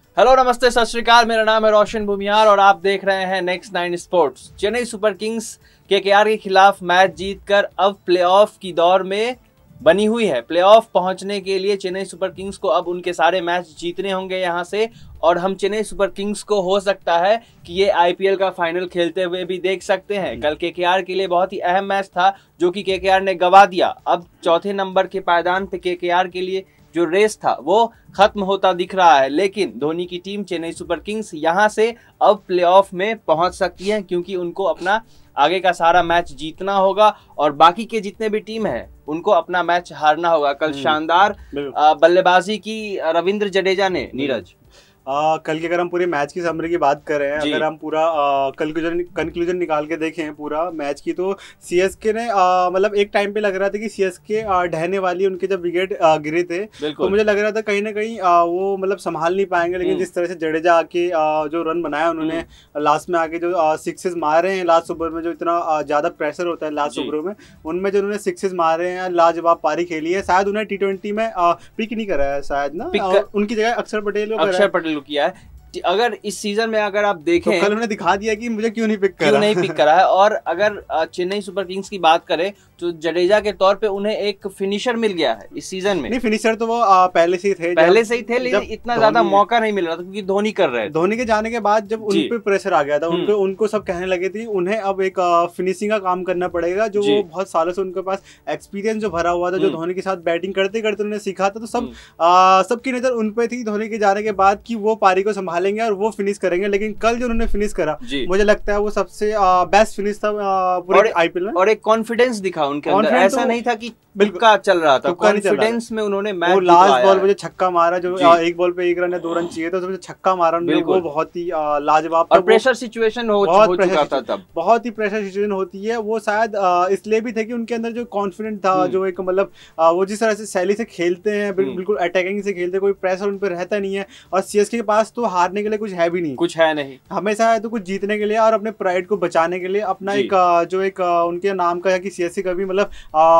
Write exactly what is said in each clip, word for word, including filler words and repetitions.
Hello नमस्ते सत श्री अकाल, मेरा नाम है रोशन भूमियार और आप देख रहे हैं next nine sports. Chennai super kings KKR के खिलाफ मैच जीतकर अब प्लेऑफ की दौर में बनी हुई है। प्लेऑफ पहुंचने के लिए चेन्नई सुपर किंग्स को अब उनके सारे मैच जीतने होंगे यहां से, और हम चेन्नई सुपर किंग्स को हो सकता है कि ये आईपीएल का फाइनल खेलते हुए भी देख सकते हैं। कल केकेआर के लिए बहुत ही अहम मैच था जो कि केकेआर ने गंवा दिया। अब चौथे नंबर के पायदान पे केकेआर के लिए जो रेस था वो खत्म होता दिख रहा है, लेकिन धोनी की टीम चेन्नई सुपर किंग्स यहां से अब प्लेऑफ में पहुंच सकती है, क्योंकि उनको अपना आगे का सारा मैच जीतना होगा और बाकी के जितने भी टीम है उनको अपना मैच हारना होगा। कल शानदार बल्लेबाजी की रविंद्र जडेजा ने। नीरज, आ, कल के अगर हम पूरे मैच की समरी की बात कर रहे हैं, अगर हम पूरा कंक्लूजन कंक्लूजन निकाल के देखें पूरा मैच की, तो सीएसके ने मतलब एक टाइम पे लग रहा था कि सीएसके ढहने वाली, उनके जब विकेट गिरे थे तो मुझे लग रहा था कहीं ना कहीं आ, वो मतलब संभाल नहीं पाएंगे। लेकिन जिस तरह से जडेजा आके आ, जो रन बनाया उन्होंने लास्ट में आके जो सिक्सेस मारे हैं लास्ट ओवर में, जो इतना ज्यादा प्रेशर होता है लास्ट ओवरों में, उनमें जो उन्होंने सिक्सेस मारे हैं, लाजवाब पारी खेली है। शायद उन्हें टी ट्वेंटी में पिक नहीं करा है शायद ना, उनकी जगह अक्षर पटेल अक्षर पटेल किया है। अगर इस सीजन में अगर आप देखें तो कल उन्होंने दिखा दिया कि मुझे क्यों नहीं पिक करा क्यों नहीं पिक करा है। और अगर चेन्नई सुपर किंग्स की बात करें तो जडेजा के तौर पे उन्हें एक फिनिशर मिल गया है इस सीजन में। नहीं, फिनिशर तो वो आ, पहले से ही थे पहले से ही थे, लेकिन इतना ज्यादा मौका नहीं मिल रहा था क्योंकि धोनी कर रहे थे। धोनी के जाने के बाद जब उन पे प्रेशर आ गया था, उनको उनको सब कहने लगे थे उन्हें अब एक फिनिशिंग का काम करना पड़ेगा, जो वो बहुत सालों से उनके पास एक्सपीरियंस जो भरा हुआ था, जो धोनी के साथ बैटिंग करते करते उन्होंने सीखा था, तो सब सबकी नजर उन पे थी धोनी के जाने के बाद कि वो पारी को संभालेंगे और वो फिनिश करेंगे। लेकिन कल जो उन्होंने फिनिश करा, मुझे लगता है वो सबसे बेस्ट फिनिश था पूरे आईपीएल में, और एक कॉन्फिडेंस दिखा उनके अंदर। ऐसा नहीं था कि तुक्का चल रहा था, कॉन्फिडेंस में उन्होंने मैच वो लास्ट बॉल पे जो छक्का मारा, जो एक बॉल पे एक रन या दो रन चाहिए था, तो छक्का मारा उन्होंने, वो बहुत ही लाजवाब था। और प्रेशर सिचुएशन हो चुका था तब, बहुत ही प्रेशर सिचुएशन होती है। वो शायद इसलिए भी थे कि उनके अंदर जो कॉन्फिडेंट था, जो एक मतलब वो जिस तरह से शैली से खेलते हैं, बिल्कुल अटैकिंग से खेलते, कोई प्रेशर उन पर रहता नहीं है। और सीएसके के पास तो हारने के लिए कुछ है भी नहीं, कुछ है नहीं, हमेशा है तो कुछ जीतने के लिए और अपने प्राइड को बचाने के लिए, अपना एक जो एक उनके नाम का है कि सीएसके कभी मतलब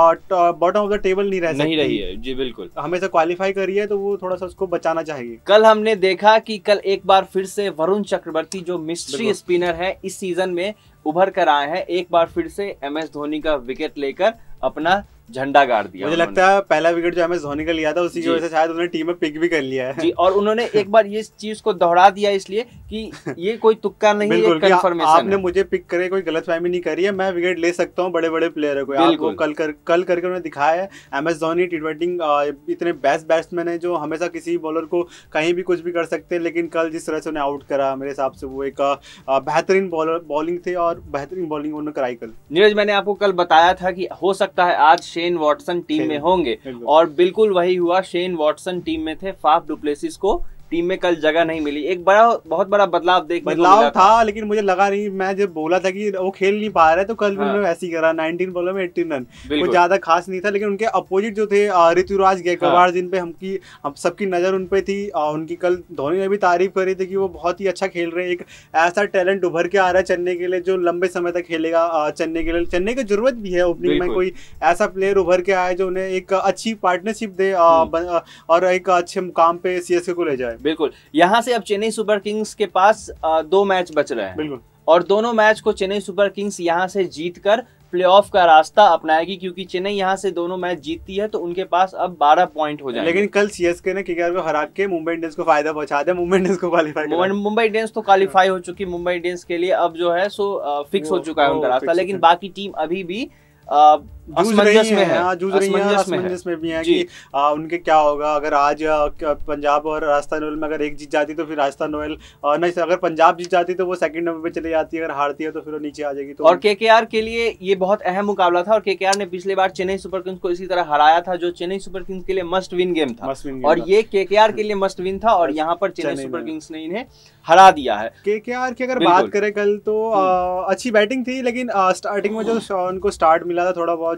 बॉटम ऑफ द टेबल नहीं रह नहीं रही है। जी बिल्कुल, हमेशा क्वालिफाई करी है, तो वो थोड़ा सा उसको बचाना चाहिए। कल हमने देखा कि कल एक बार फिर से वरुण चक्रवर्ती जो मिस्ट्री स्पिनर है इस सीजन में उभर कर आए हैं, एक बार फिर से एम एस धोनी का विकेट लेकर अपना झंडा गाड़ दिया। मुझे लगता है पहला विकेट जो एम एस धोनी का लिया था उसी की वजह से शायद उन्होंने टीम में पिक भी कर लिया है। जी, और उन्होंने एक बार ये चीज को दोहरा दिया इसलिए कि ये कोई तुक्का नहीं है, कंफर्मेशन है। आपने मुझे पिक करे, कोई गलतफहमी नहीं करी है, मैं विकेट ले सकता हूं बड़े बड़े प्लेयरों को। आपको कल कर कल करके उन्होंने दिखाया है। M S Dhoni T twenty इतने बेस्ट बैट्समैन है जो हमेशा किसी बॉलर को कहीं भी कुछ भी कर सकते हैं, लेकिन कल जिस तरह से उन्हें आउट करा, मेरे हिसाब से वो एक बेहतरीन बॉलर बॉलिंग थे और बेहतरीन बॉलिंग उन्होंने कराई कल। नीरज, मैंने आपको कल बताया था कि हो सकता है आज शेन वॉटसन टीम में होंगे, और बिल्कुल वही हुआ। शेन वॉटसन टीम में थे, फाफ डुप्लेसिस को टीम में कल जगह नहीं मिली। एक बड़ा बहुत बड़ा बदलाव देखने बदलाव को मिला था, था, लेकिन मुझे लगा नहीं, मैं जब बोला था कि वो खेल नहीं पा रहे तो कल भी उन्होंने वैसे ही करा, नाइनटीन बॉलों में एटीन रन, कुछ ज्यादा खास नहीं था। लेकिन उनके अपोजिट जो थे ऋतुराज गायकवाड़, जिन पे हमकी हम सबकी नजर उन पे थी, उनकी कल धोनी ने भी तारीफ करी थी कि वो बहुत ही अच्छा खेल रहे हैं। एक ऐसा टैलेंट उभर के आ रहा है चेन्नई के लिए जो लंबे समय तक खेलेगा चेन्नई के लिए। चेन्नई की जरूरत भी है ओपनिंग में कोई ऐसा प्लेयर उभर के आए जो उन्हें एक अच्छी पार्टनरशिप दे और एक अच्छे मुकाम पे सीएसके को ले जाए। बिल्कुल, यहाँ से अब चेन्नई सुपर किंग्स के पास दो मैच बच रहे हैं। बिल्कुल, और दोनों मैच को चेन्नई सुपर किंग्स यहाँ से जीतकर प्लेऑफ का रास्ता अपनाएगी, क्योंकि चेन्नई यहाँ से दोनों मैच जीतती है तो उनके पास अब बारह पॉइंट हो जाएंगे। लेकिन कल सीएसके ने केकेआर को हरा के मुंबई इंडियंस को फायदा पहुंचा दिया, मुंबई इंडियंस को क्वालिफाई मुंबई इंडियंस तो क्वालिफाई हो चुकी, मुंबई इंडियंस के लिए अब जो है सो फिक्स हो चुका है उनका रास्ता। लेकिन बाकी टीम अभी भी असमंजस में है, जूझ रही है, असमंजस में भी है कि आ, उनके क्या होगा। अगर आज पंजाब और राजस्थान रॉयल में अगर एक जीत जाती तो फिर राजस्थान रॉयल नहीं, अगर पंजाब जीत जाती तो वो सेकंड नंबर पे चली जाती है, अगर हारती है तो फिर वो नीचे आ जाएगी। तो और केकेआर के लिए ये बहुत अहम मुकाबला था, और केकेआर ने पिछले बार चेन्नई सुपर किंग्स को इसी तरह हराया था, जो चेन्नई सुपर किंग्स के लिए मस्ट विन गेम था, और ये केकेआर के लिए मस्ट विन था, और यहाँ पर चेन्नई सुपर किंग्स ने इन्हें हरा दिया है। केकेआर की अगर बात करें कल तो अच्छी बैटिंग थी, लेकिन स्टार्टिंग में जो उनको स्टार्ट मिला था थोड़ा बहुत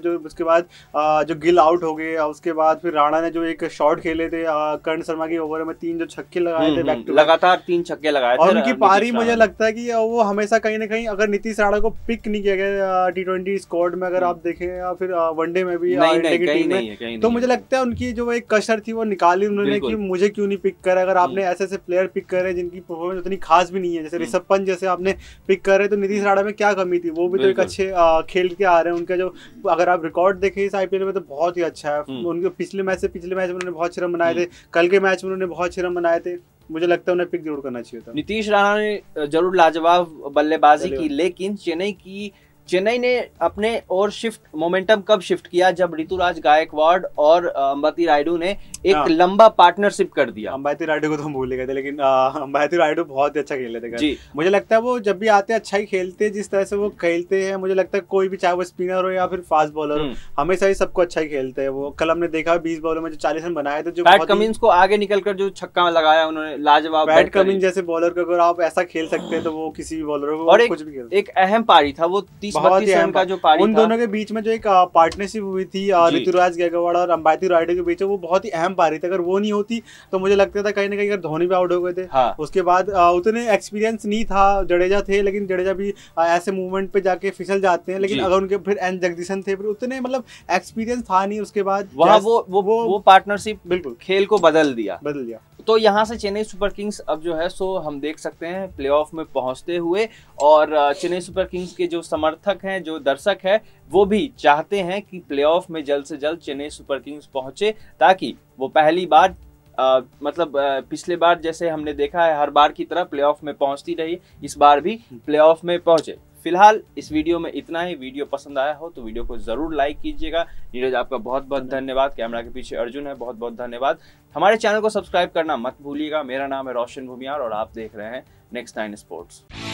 जो उसके बाद जो गिल आउट हो गए, उसके बाद फिर राणा ने जो एक शॉट खेले थे कर्ण शर्मा की ओवर में, तीन जो छक्के लगाए थे बैक टू लगातार तीन छक्के लगाए थे, और उनकी पारी मुझे लगता है कि वो हमेशा कहीं ना कहीं अगर नीतीश राणा को पिक नहीं किया गया टी ट्वेंटी स्क्वाड में, अगर आप देखें या फिर वनडे में भी इंडिया की टीम में, तो मुझे लगता है उनकी जो एक कसर थी वो निकाली उन्होंने कि मुझे क्यों नहीं पिक करा। अगर आपने ऐसे ऐसे प्लेयर पिक करे जिनकी परफॉर्मेंस उतनी खास भी नहीं है, जैसे ऋषभ पंत जैसे आपने पिक करे, तो नीतीश राणा में क्या कमी थी? वो भी तो एक अच्छे खेल के आ रहे हैं। उनका जो अगर आप रिकॉर्ड देखें इस आईपीएल में तो बहुत ही अच्छा है। उनके पिछले मैच से पिछले मैच में उन्होंने बहुत अच्छे रन बनाए थे, कल के मैच में उन्होंने बहुत अच्छे रन बनाए थे। मुझे लगता है उन्हें पिक जरूर करना चाहिए था। नीतीश राणा ने जरूर लाजवाब बल्लेबाजी की, लेकिन चेन्नई की चेन्नई ने अपने और शिफ्ट मोमेंटम कब शिफ्ट किया? जब ऋतुराज गायकवाड़ और अंबाती रायडू ने एक हाँ। लंबा पार्टनरशिप कर दिया। अंबाती रायडू को तो हम भूल गए थे, लेकिन अंबाती रायडू बहुत ही अच्छा खेले थे जी। मुझे लगता है वो जब भी आते हैं अच्छा ही खेलते हैं, जिस तरह से वो खेलते हैं। मुझे लगता है कोई भी, चाहे वो स्पिनर हो या फिर फास्ट बॉलर हो, हमेशा ही सबको अच्छा ही खेलते हैं वो। कल हमने देखा बीस बॉलों में जो चालीस रन बनाए थे, जो पैट कमिंस को आगे निकलकर जो छक्का लगाया उन्होंने, लाजवाब। पैट कमिंस जैसे बॉलर को अगर आप ऐसा खेल सकते हैं तो वो किसी भी बॉलर को और कुछ भी एक अहम पारी था वो, तीस बत्तीस रन का जो पारी उन दोनों के बीच में जो एक पार्टनरशिप हुई थी ऋतुराज गायकवाड़ और अंबाती रायडू के बीच, वो बहुत ही अहम पारी थी। अगर वो नहीं होती तो मुझे लगता था कहीं ना कहीं अगर धोनी भी आउट हो गए थे। हाँ। उसके बाद उतने एक्सपीरियंस नहीं था, जडेजा थे, लेकिन जडेजा भी ऐसे मूवमेंट पे जाके फिसल जाते हैं। लेकिन अगर उनके फिर एन जगदीशन थे, फिर उतने मतलब एक्सपीरियंस था नहीं। उसके बाद वहाँ वो वो वो पार्टनरशिप बिल्कुल खेल को बदल दिया बदल दिया तो यहाँ से चेन्नई सुपर किंग्स अब जो है सो हम देख सकते हैं प्लेऑफ में पहुंचते हुए। और चेन्नई सुपर किंग्स के जो समर्थक हैं, जो दर्शक हैं, वो भी चाहते हैं कि प्लेऑफ में जल्द से जल्द चेन्नई सुपर किंग्स पहुंचे, ताकि वो पहली बार आ, मतलब आ, पिछले बार जैसे हमने देखा है हर बार की तरह प्लेऑफ में पहुंचती रही, इस बार भी प्लेऑफ में पहुंचे। फिलहाल इस वीडियो में इतना ही। वीडियो पसंद आया हो तो वीडियो को जरूर लाइक कीजिएगा। नीरज आपका बहुत बहुत धन्यवाद। कैमरा के पीछे अर्जुन है, बहुत बहुत धन्यवाद। हमारे चैनल को सब्सक्राइब करना मत भूलिएगा। मेरा नाम है रोशन भूमियार और आप देख रहे हैं नेक्स्ट नाइन स्पोर्ट्स।